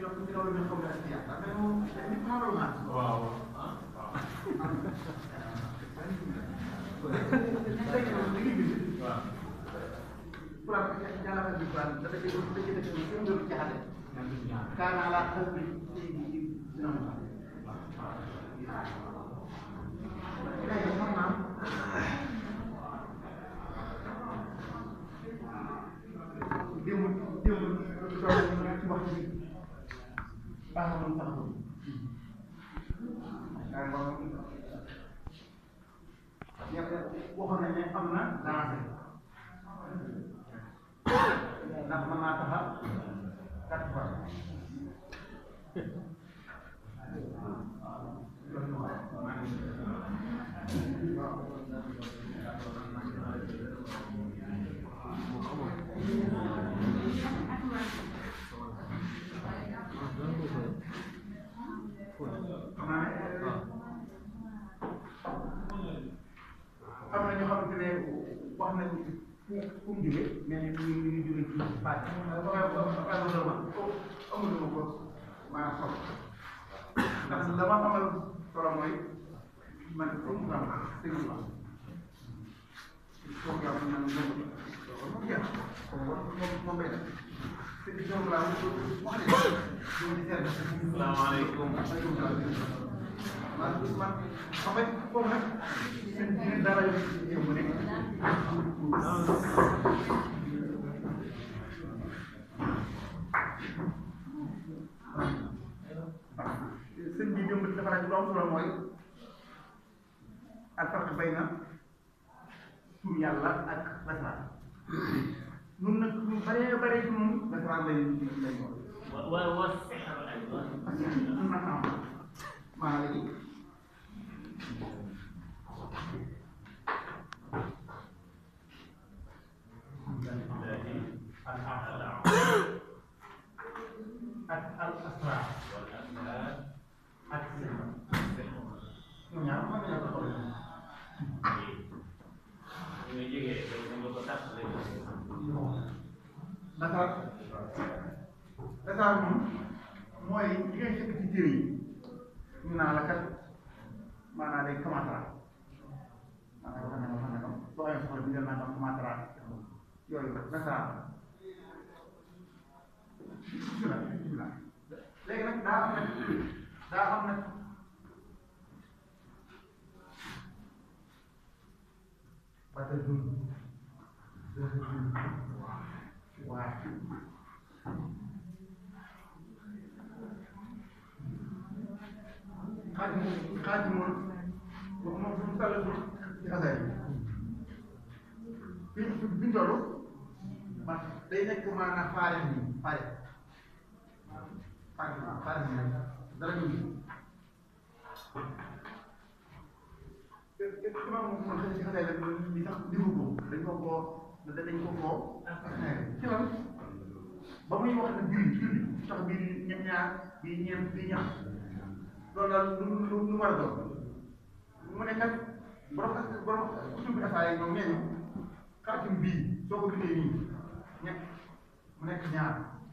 waxoon nañ ne am na danger ndax mën naa tax a gàtt fan am na ñoo xamante ne wax nañ fu mu jógee mais ñu ngi jógee ci pàcc amul ma ko maanaam solo ndax la ma xamal solo mooy man comme ça déglu ma foofu yaa man moom jeex moom bay def te di jox laa wax salaamaaleykum. man xam nga foofu nag seen diine dara yow mu nekk sëñ bi jëm dafa laaj lu am solo mooy alfarq bayna tur yàlla ak nasaraan ñun nag ñu bëree bëri ci moom nasaraan lay wax maa léegi ak al asrar ak ñoom ñaar mën nañoo ko xool nasaraan moom mooy li ngay fekk ci téere yi ñu naan la kat maanaam day commentaire maanaam wax na ko soo amee soxla bi nga naan commentaire yooyu nasaraan léegi nag daa am nag ba tey dund waaw xaaj moom moom fu mu tàll ci xasaay bi fi ñu toll man day nekk maanaam faare bi faare bi dara ñu imam moom ci xasaay la li tax digu ko dañ ko koo ci lan ba muy wax ne julli tax bii ñett ñaar bii ñeent bii ñaar loolu daal lu war a doon mu ne kat borom kutub bi asaay ñoom nee ñu xaatim bii soo ko bindee nii ñett mu nekk ñaar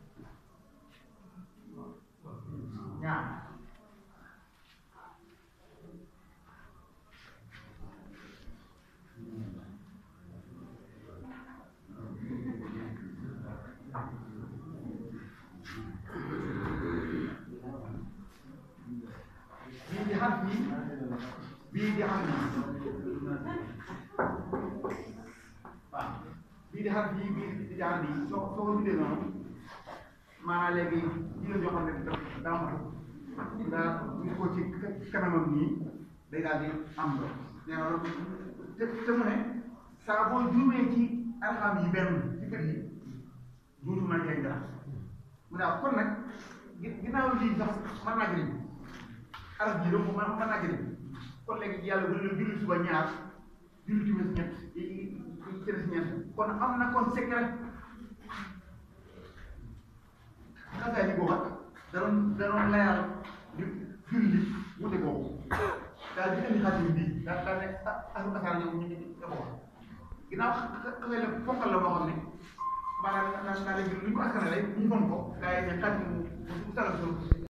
bii di xam ni waaw bii di xam bii di xam ni soo ko bindee noonu maanaam léegi jigéen joo xam ne daa matu nga ñu ko ci kanamam nii day daal di am lo nee na loolu te mu ne saa boo juumee ci alxam yi benn ci kër yi duutu mën a jëriñ dara mu ne kon nag ginnaaw lii sax mën naa jëriñ araf ji donc mën naa jëriñ kon léegi yàlla bu ñu julli suba ñaar julli timis ñett yi cëres ñett kon am na kon secret xasaay yi booba danoon layal julli wute boobu daal di indi xaatim bii daal ne asu asaar ñoom ñu nga ko wax ginnaaw xasee la fonkal la boo xam ne maanaam naa léegi lu ñu ko askanale ñu fon ko gaa yi ne xaatim talal